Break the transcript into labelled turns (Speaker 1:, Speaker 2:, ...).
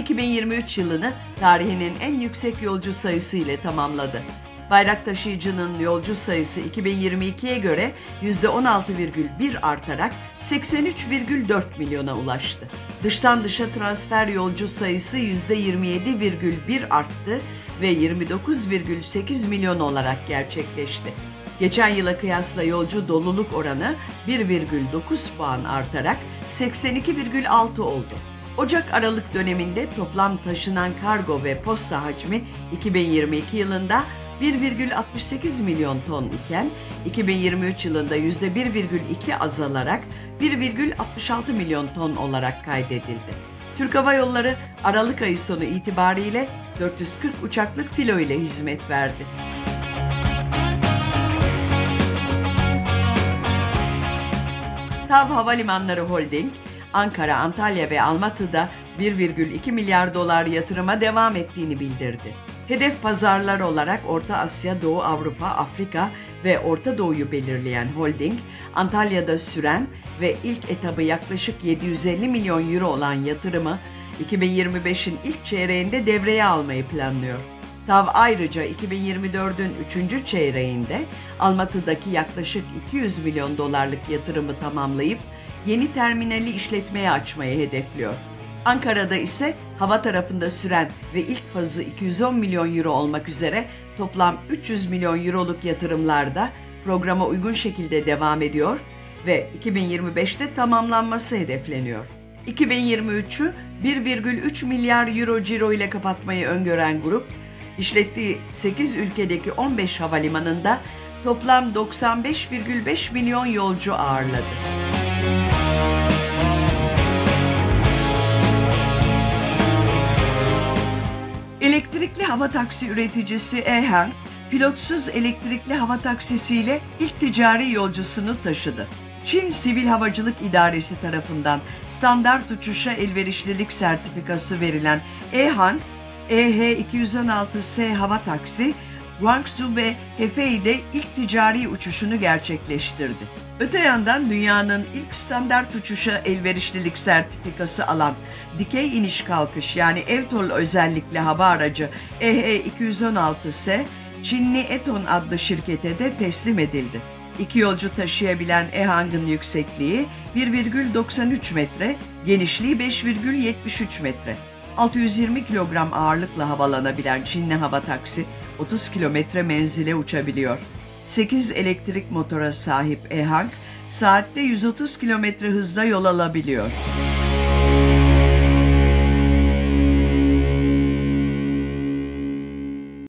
Speaker 1: 2023 yılını tarihinin en yüksek yolcu sayısı ile tamamladı. Bayrak taşıyıcının yolcu sayısı 2022'ye göre %16,1 artarak 83,4 milyona ulaştı. Dıştan dışa transfer yolcu sayısı %27,1 arttı ve 29,8 milyon olarak gerçekleşti. Geçen yıla kıyasla yolcu doluluk oranı 1,9 puan artarak 82,6 oldu. Ocak-Aralık döneminde toplam taşınan kargo ve posta hacmi 2022 yılında 1,68 milyon ton iken 2023 yılında %1,2 azalarak 1,66 milyon ton olarak kaydedildi. Türk Hava Yolları Aralık ayı sonu itibariyle 440 uçaklık filo ile hizmet verdi. TAV Havalimanları Holding, Ankara, Antalya ve Almatı'da 1,2 milyar dolar yatırıma devam ettiğini bildirdi. Hedef pazarlar olarak Orta Asya, Doğu Avrupa, Afrika ve Orta Doğu'yu belirleyen holding, Antalya'da süren ve ilk etabı yaklaşık 750 milyon euro olan yatırımı 2025'in ilk çeyreğinde devreye almayı planlıyor. TAV ayrıca 2024'ün 3. çeyreğinde Almatı'daki yaklaşık 200 milyon dolarlık yatırımı tamamlayıp yeni terminali işletmeye açmayı hedefliyor. Ankara'da ise hava tarafında süren ve ilk fazı 210 milyon euro olmak üzere toplam 300 milyon euroluk yatırımlarda programa uygun şekilde devam ediyor ve 2025'te tamamlanması hedefleniyor. 2023'ü 1,3 milyar euro ciro ile kapatmayı öngören grup, işlettiği 8 ülkedeki 15 havalimanında toplam 95,5 milyon yolcu ağırladı. Elektrikli hava taksi üreticisi EHang, pilotsuz elektrikli hava taksisiyle ilk ticari yolcusunu taşıdı. Çin Sivil Havacılık İdaresi tarafından standart uçuşa elverişlilik sertifikası verilen EHang, EH216S hava taksi, Guangzhou ve Hefei'de ilk ticari uçuşunu gerçekleştirdi. Öte yandan dünyanın ilk standart uçuşa elverişlilik sertifikası alan dikey iniş kalkış yani EVTOL özellikli hava aracı EH216S, Çinli Eton adlı şirkete de teslim edildi. İki yolcu taşıyabilen EHang'ın yüksekliği 1,93 metre, genişliği 5,73 metre. 620 kilogram ağırlıkla havalanabilen Çinli hava taksi 30 kilometre menzile uçabiliyor. 8 elektrik motora sahip EHang, saatte 130 kilometre hızla yol alabiliyor.